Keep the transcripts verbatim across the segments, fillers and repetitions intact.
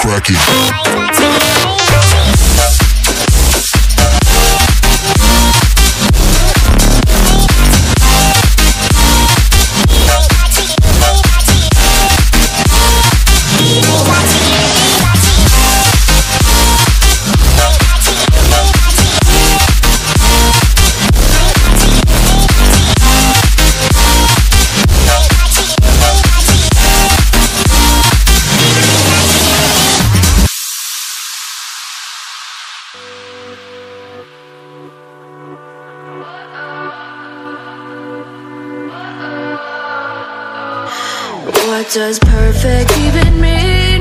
cracking. What does perfect even mean?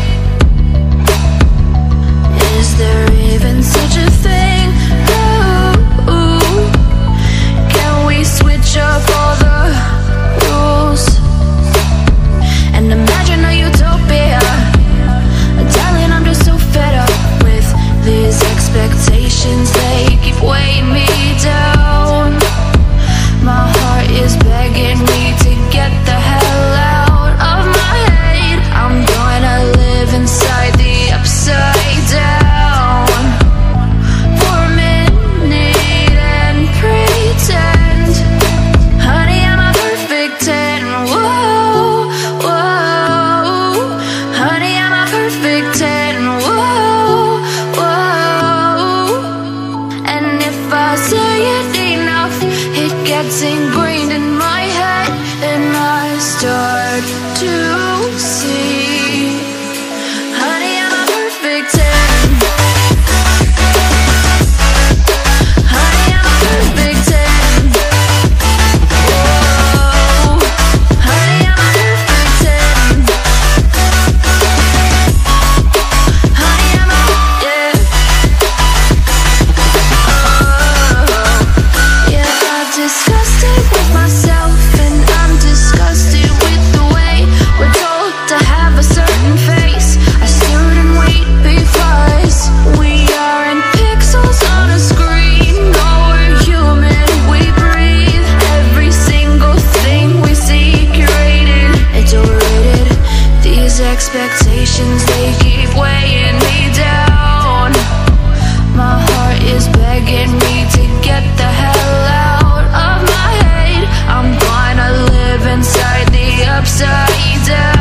Is there even such a thing? Ooh, can we switch up all the rules and imagine a utopia? Darling, I'm just so fed up with these expectations. They keep weighing me down. My heart is begging me to get the hell out of my head. I'm gonna live inside the upside down for a minute and pretend, honey, I'm a perfect ten. Whoa, whoa, honey, I'm a perfect ten. Whoa, whoa, and if I say it enough, it gets ingrained in my head, and I start to see, honey, I'm a perfect ten. Honey, I'm a perfect ten. Whoa, honey, I'm a perfect ten. Honey, I'm a, yeah. Oh, yeah, I've discussed it with myself, and I'm disgusted with the way we're told to have a certain face, a certain weight, because we aren't pixels on a screen. No, we're human, we breathe. Every single thing we see curated, it's overrated. These expectations, they keep weighing me down. My heart is begging me to get the hell out of my head. I'm gonna live inside the upside down.